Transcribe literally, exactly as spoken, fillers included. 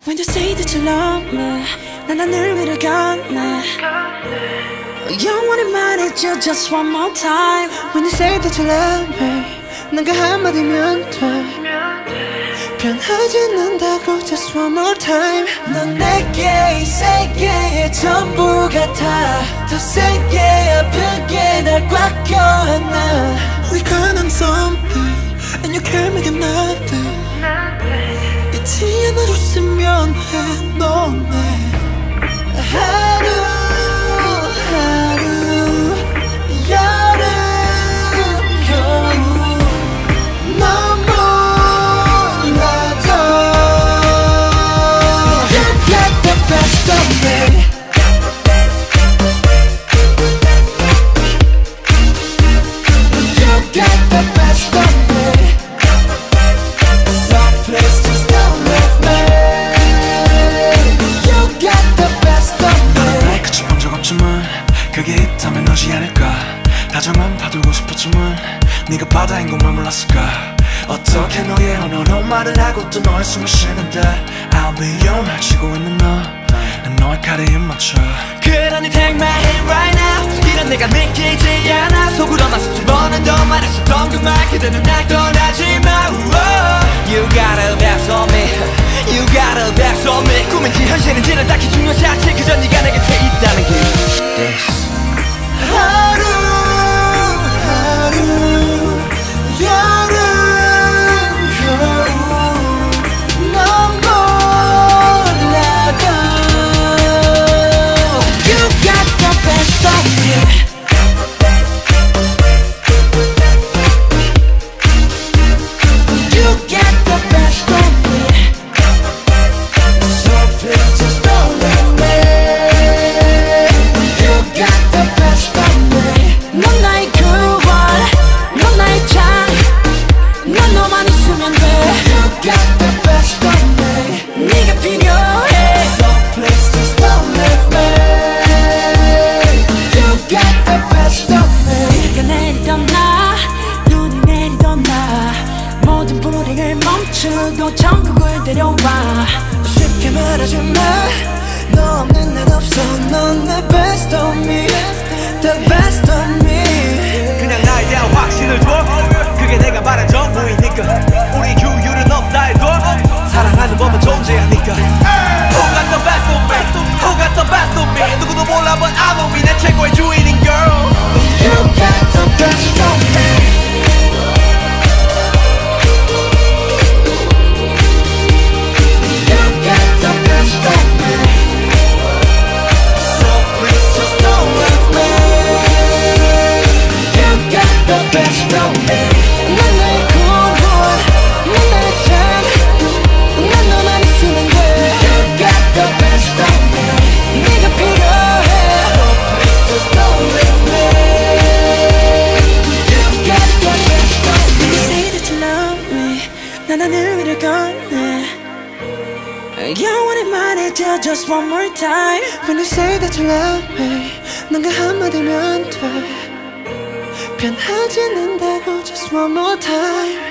When you say that you love me, 난 하늘 위를 걷네. 영원히 말해줘 just one more time. When you say that you love me, 난 그 한마디면 돼. 변하지 않는다고 just one more time. 넌 내게 이 세계의 전부 같아. 더 세게 아프게 날 꽉 껴안아. We can't on something and you can't make it nothing. 잊지 않아줬으면 해 너네. 하루 하루 여름 겨울 넌 몰라도 You got the best of me. You got the best of me. So please just don't leave me. You got the best of me. 나의 끝이 본 적 없지만 그게 있다면 너지 않을까. 다정한 파도고 싶었지만 네가 바다인 것만 몰랐을까. 어떻게 너의 언어로 말을 하고 또 너의 숨을 쉬는데 I'll be your 말 치고 있는 너. 난 너의 칼에 입 맞춰. 그러니 take my hand right now. 이런 내가 믿기지 않아. 속으로만 수천 번은 더 말했었던 그 말 그대는 날 떠나지 마. You got a best on me. You got a best on me. 꿈인지 현실인지는 딱히 중요하지 않지. 그저 네가 내 곁에 있다는 게 Yes. 하루 하루 여름 겨울 넌 몰라도 You got the best of me. You got the best of me. So please just don't leave me. You got the best of me. 넌 나의 구원, 넌 나의 장, 난 너만 있으면 돼. You got the best of me. 네가 필요해. So please just don't leave me. You got the best of me. 비가 내리던 나, 눈이 내리던 나, 모든 불행을 멈추고 천국을 데려와. 쉽게 말하지 마. 너 없는 날 없어. 넌 내 best of me. The best of me. 그냥 나에 대한 확신을 줘. 그게 내가 말한 전부이니까. 우리 규율은 없다 해도 사랑하는 법은 존재하니까. Who got the best of me? Who got the best of me? 누구도 몰라 but I know me. 내 최고의 주인인 girl. You got the best of me. You got the best of me. So please just don't leave me. You got the best of me. 난 나의 구원, 난 나의 장, 난 너만 있으면 돼. You got the best of me. 네가 필요해. So please just don't leave me. You got the best of me. When you say that you love me, 난 하늘 위를 걷네. 영원히 말해줘 just one more time. When you say that you love me, 난 그 한마디면 돼. 변하지 않는다고 just one more time.